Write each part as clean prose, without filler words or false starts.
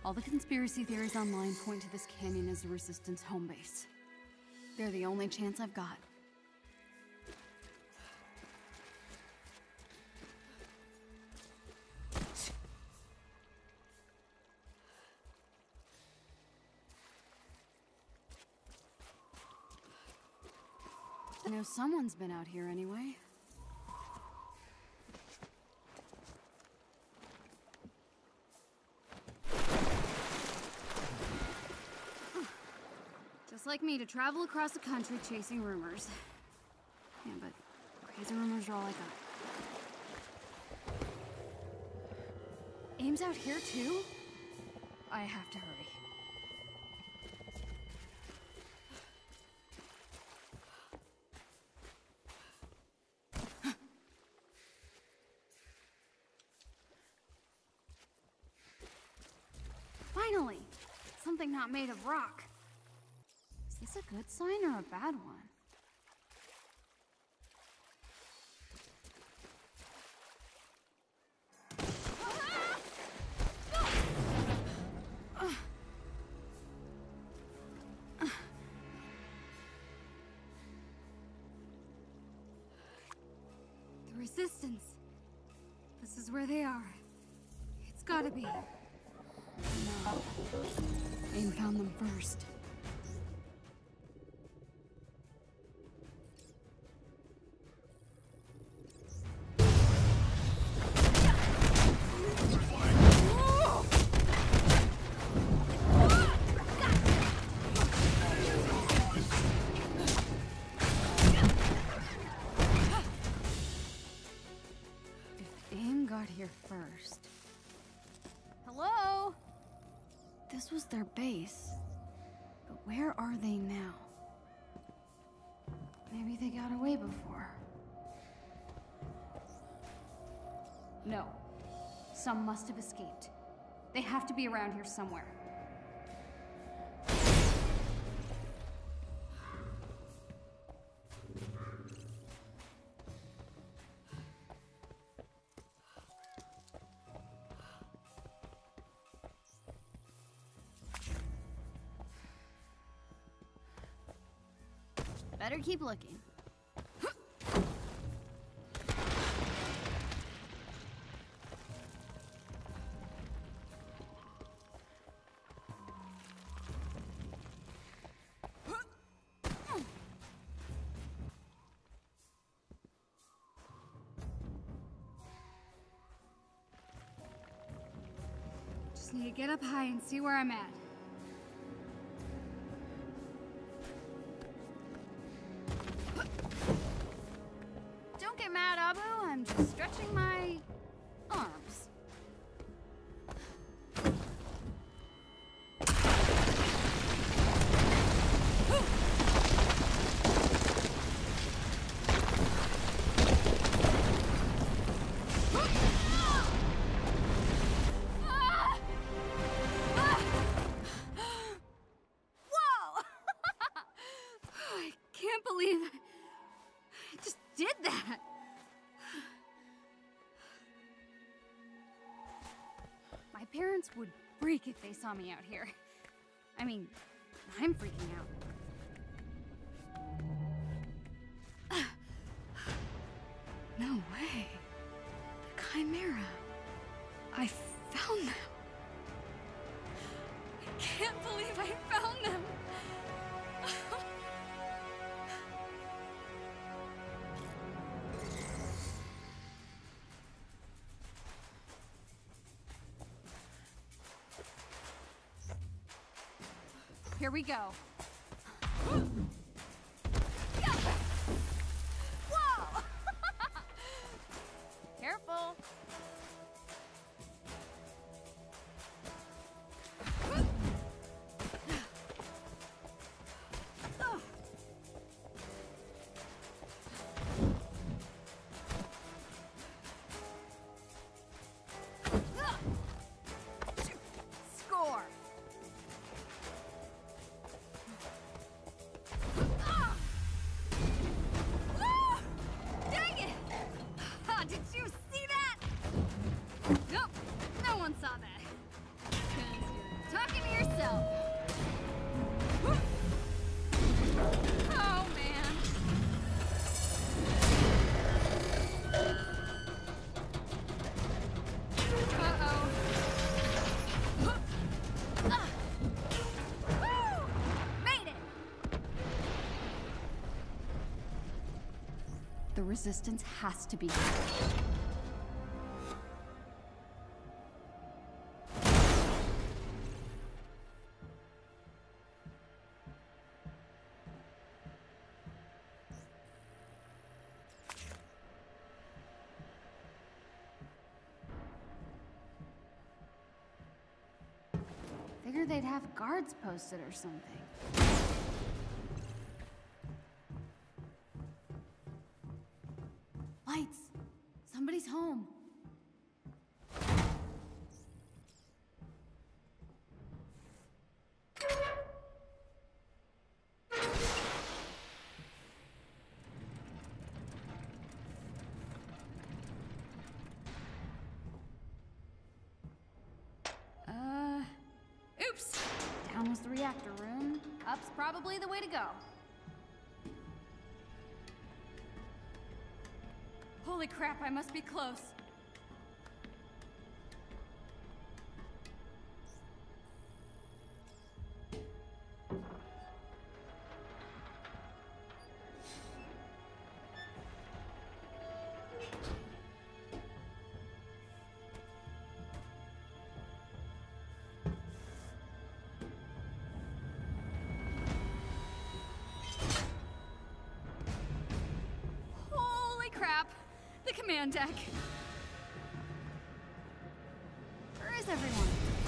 All the conspiracy theories online point to this canyon as the Resistance home base. They're the only chance I've got. I know someone's been out here anyway. Just like me to travel across the country chasing rumors. Yeah, but crazy rumors are all I got. Aim's out here too? I have to hurry. Finally! Something not made of rock. Is this a good sign or a bad one? The Resistance. This is where they are. It's gotta be. No. AIM found them first. If AIM got here first... Hello? This was their base. But where are they now? Maybe they got away before. No. Some must have escaped. They have to be around here somewhere. Better keep looking. Just need to get up high and see where I'm at. Don't get mad, Abu. I'm just stretching my arms. Whoa! I can't believe I just did that. My parents would freak if they saw me out here. I mean, I'm freaking out. No way. The Chimera. I found them. I can't believe I found them. Here we go. Whoa! Careful. Score. Dang it! Did you see that? Nope, no one saw that. 'Cause you're resistance has to be here. Figured they'd have guards posted or something. Lights! Somebody's home. Oops! Down was the reactor room. Up's probably the way to go. Holy crap, I must be close. The command deck. Where is everyone?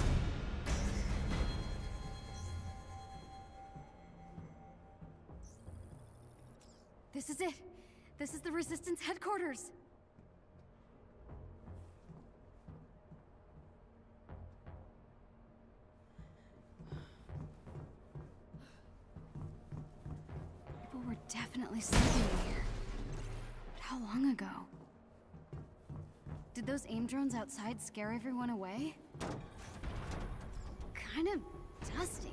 This is it. This is the Resistance headquarters. People were definitely sleeping in here. But how long ago? Did those AIM drones outside scare everyone away? Kind of dusty.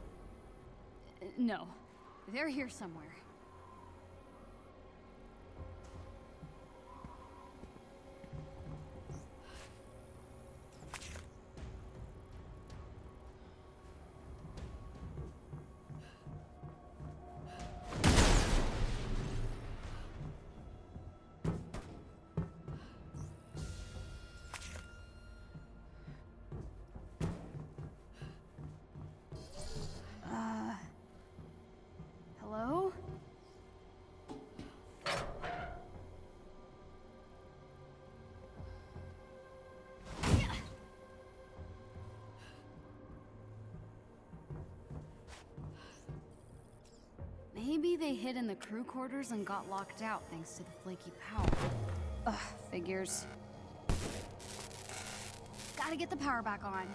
No, they're here somewhere. Hello? Maybe they hid in the crew quarters and got locked out thanks to the flaky power. Ugh, figures. Gotta get the power back on.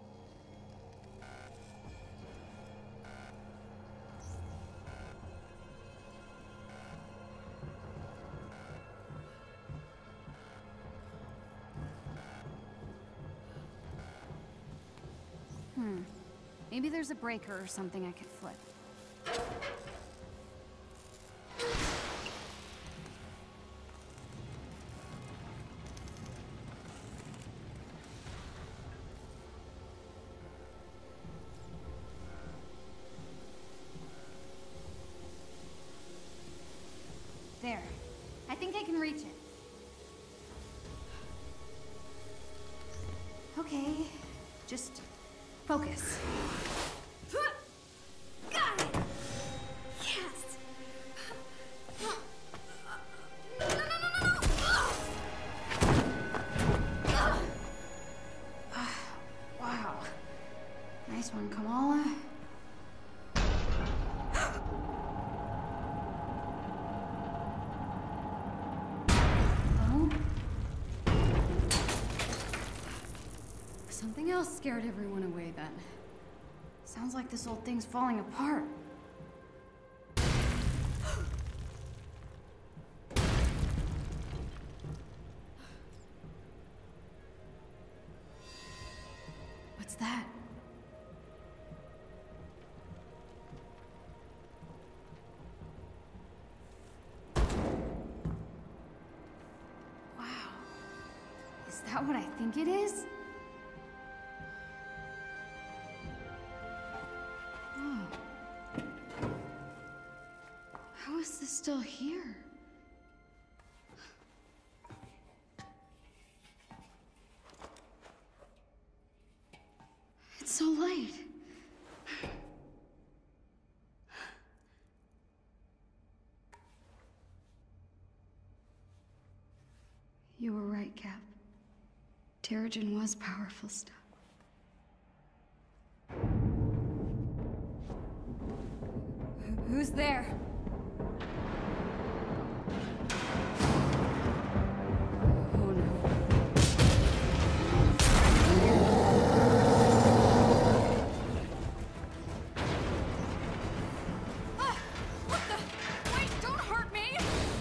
Maybe there's a breaker or something I could flip. There. I think I can reach it. Okay. Just focus. Got it! Yes! No, no, no, no, no! Wow. Nice one, Kamala. Something else scared everyone away then. Sounds like this old thing's falling apart. What's that? Wow. Is that what I think it is? How is this still here? so light? You were right, Cap. Terrigen was powerful stuff. Who's there? Oh no. Ah, what the? Wait, don't hurt me!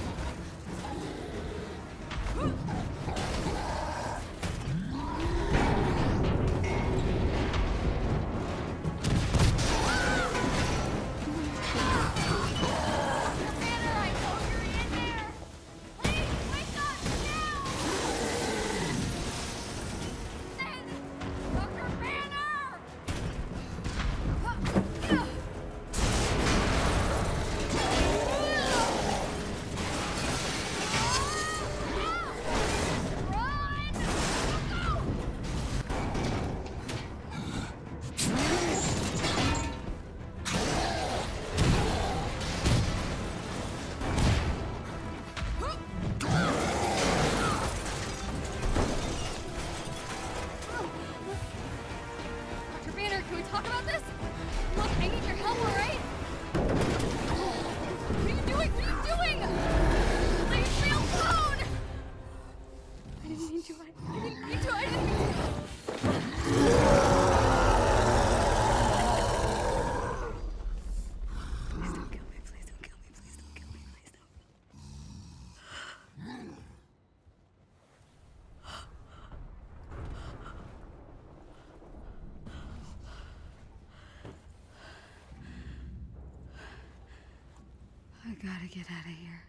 I gotta get out of here.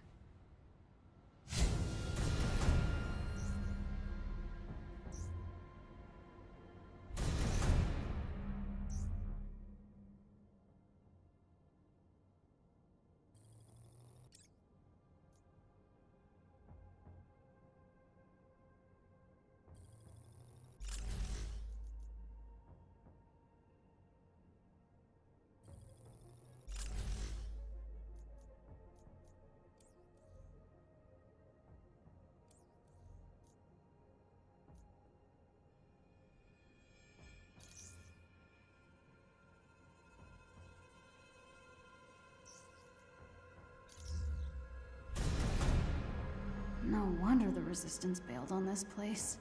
No wonder the Resistance bailed on this place.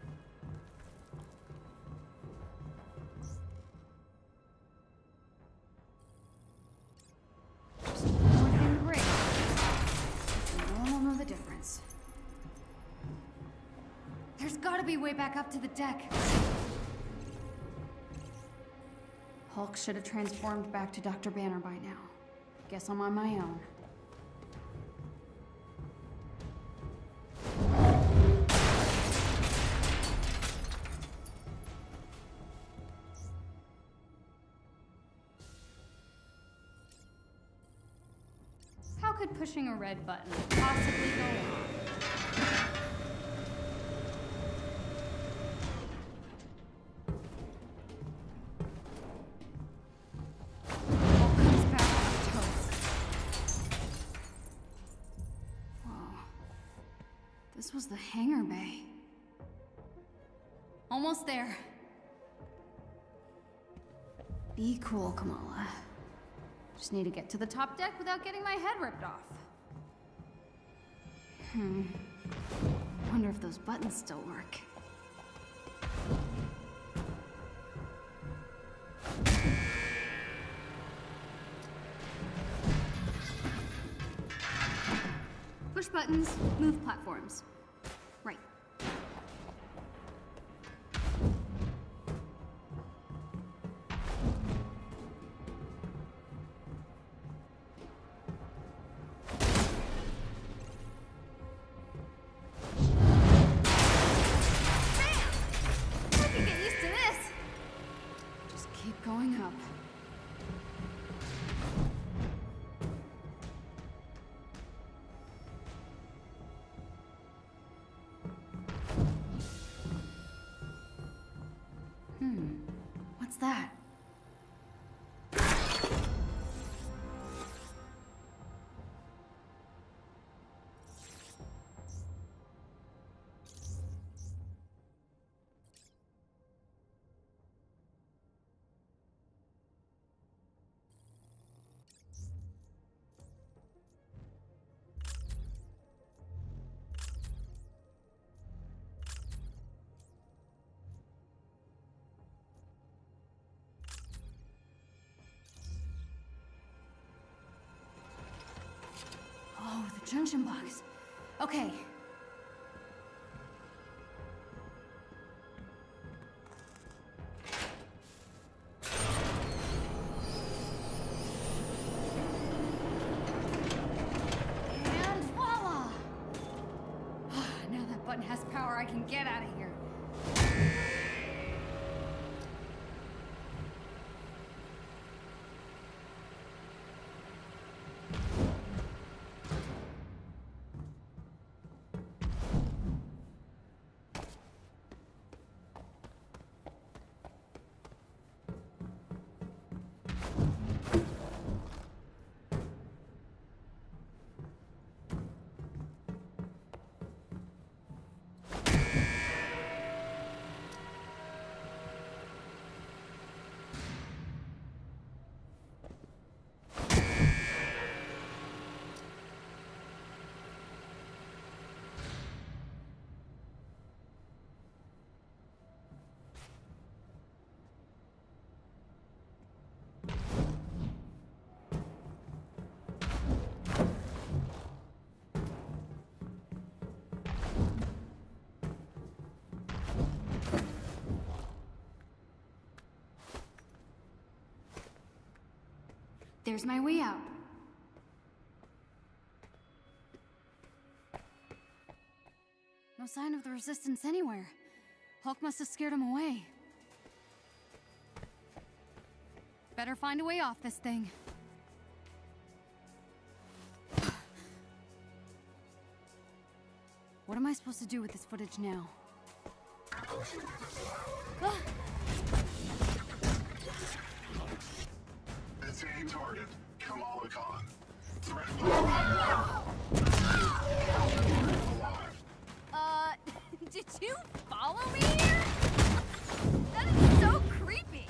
Just one more thing to break. No one will know the difference. There's gotta be a way back up to the deck. Hulk should have transformed back to Dr. Banner by now. Guess I'm on my own. How could pushing a red button possibly go wrong? All comes back on toast. Whoa. This was the hangar bay. Almost there. Be cool, Kamala. Just need to get to the top deck without getting my head ripped off. Wonder if those buttons still work. Push buttons, move platforms. Right. Going up. What's that? Oh, the junction box. Okay. And voila! Now that button has power, I can get out of here. There's my way out. No sign of the resistance anywhere. Hulk must have scared him away. Better find a way off this thing. What am I supposed to do with this footage now? Designated target, Kamala Khan. Did you follow me here? That is so creepy.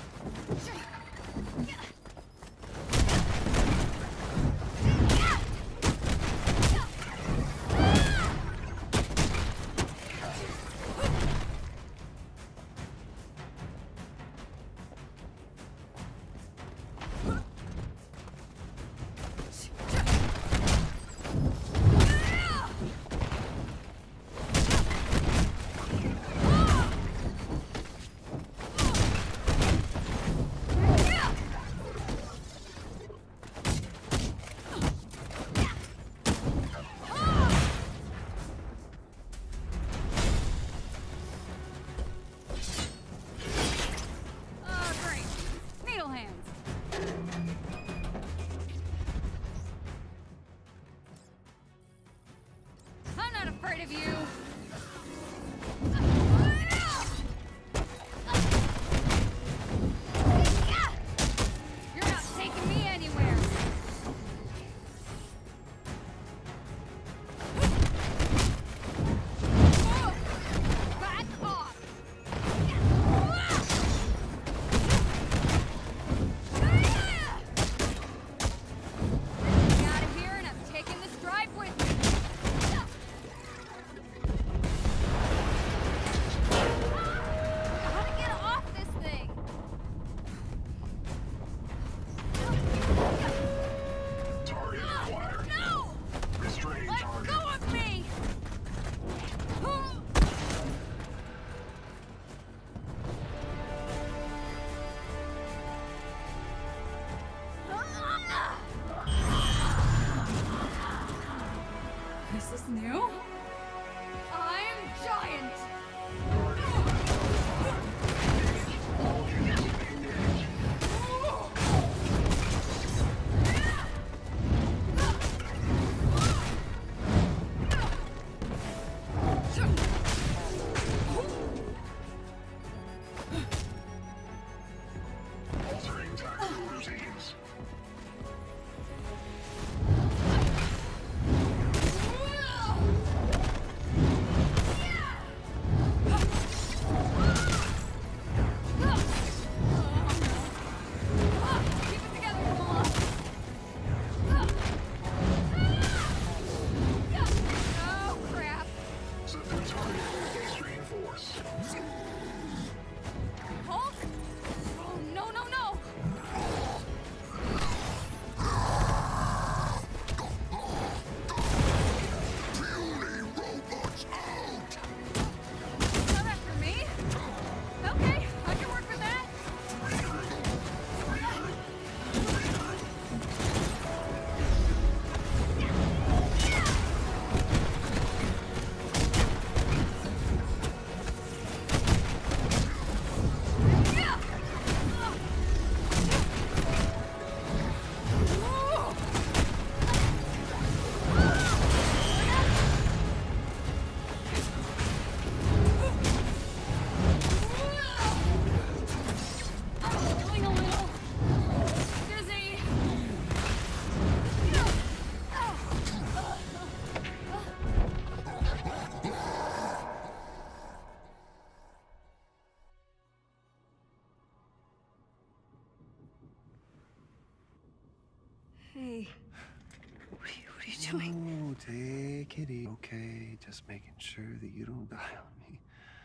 Hey. What are you doing? Oh, take it easy. Okay, just making sure that you don't die on me.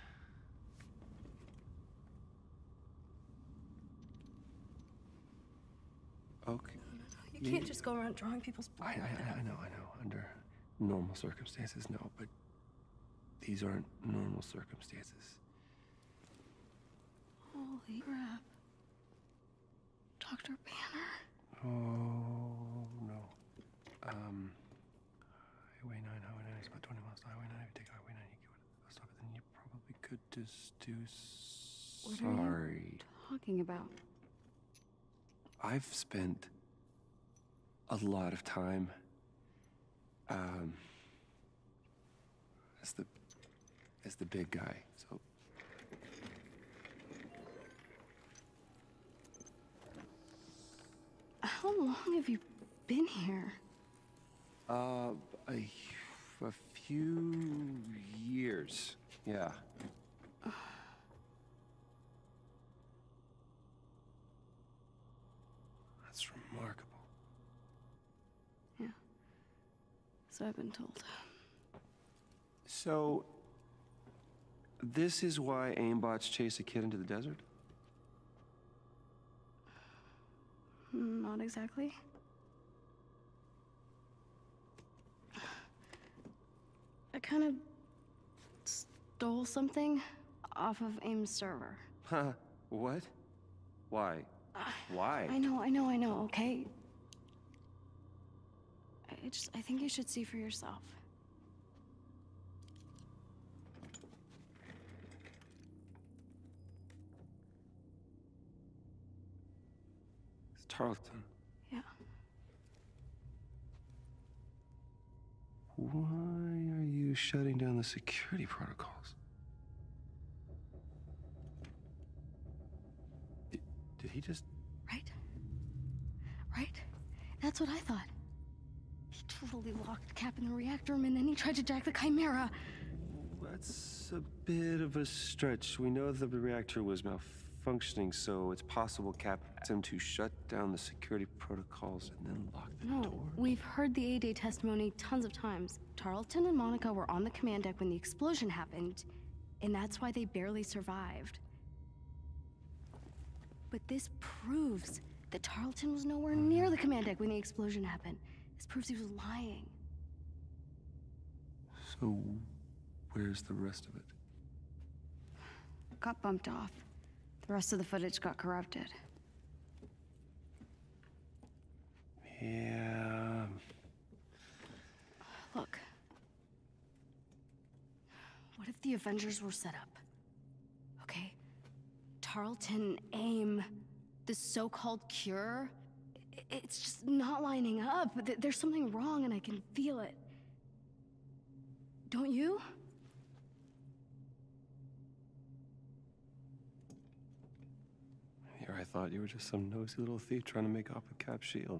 Okay. No. You can't just go around drawing people's blood. I know. Under normal circumstances, no, but these aren't normal circumstances. Holy crap. Dr. Banner? Oh, no. Highway 9, it's about 20 miles to Highway 9. If you take Highway 9, you go to the bus stop, and then you probably could just do... What are you talking about? I've spent a lot of time, as the big guy, so... How long have you been here? A few years, yeah. That's remarkable. Yeah. So I've been told. So, this is why aimbots chase a kid into the desert? Not exactly. I kind of stole something off of AIM's server. Huh? What? Why? Why? I know, okay? I think you should see for yourself. It's Tarleton. Yeah. Why are you shutting down the security protocols? Did he just... Right? That's what I thought. He totally locked Cap in the reactor room and then he tried to jack the Chimera. That's a bit of a stretch. We know the reactor was malfunctioning, so it's possible Cap asked him to shut down the security protocols and then lock the door. No, we've heard the A-Day testimony tons of times. Tarleton and Monica were on the command deck when the explosion happened, and that's why they barely survived. But this proves that Tarleton was nowhere near the command deck when the explosion happened. This proves he was lying. So, where's the rest of it? Got bumped off. The rest of the footage got corrupted. Yeah... Look. What if the Avengers were set up? Okay? Tarleton, AIM, the so-called cure, it's just not lining up. There's something wrong and I can feel it. Don't you? Here I thought you were just some nosy little thief trying to make off with Cap's shield.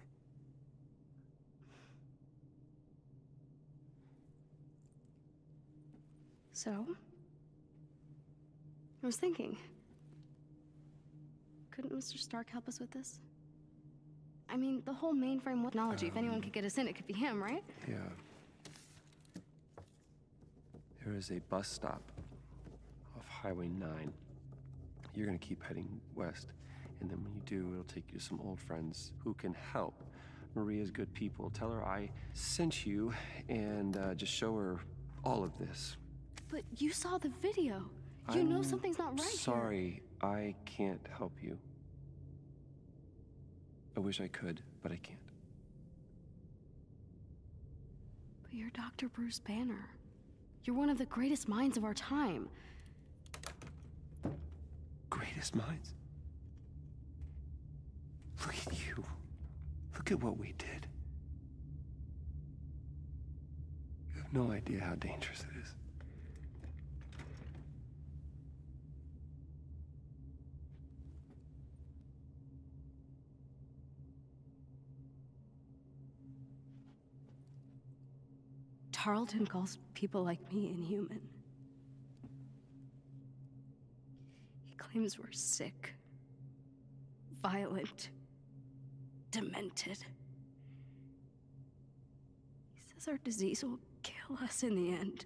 So? I was thinking. Couldn't Mr. Stark help us with this? I mean, the whole mainframe technology, if anyone could get us in, it could be him, right? Yeah. There is a bus stop off Highway 9. You're gonna keep heading west, and then when you do, it'll take you to some old friends who can help. Maria's good people. Tell her I sent you, and just show her all of this. But you saw the video. You know something's not right here. Sorry, I can't help you. I wish I could, but I can't. But you're Dr. Bruce Banner. You're one of the greatest minds of our time. Greatest minds? Look at you. Look at what we did. You have no idea how dangerous it is. Tarleton calls people like me inhuman. He claims we're sick, violent, demented. Guess our disease will kill us in the end.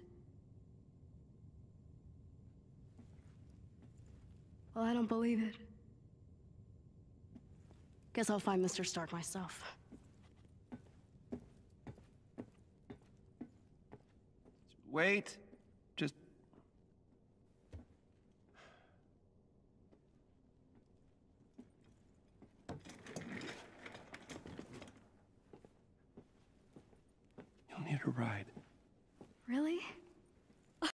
Well, I don't believe it. Guess I'll find Mr. Stark myself. Wait. Just... You'll need a ride. Really?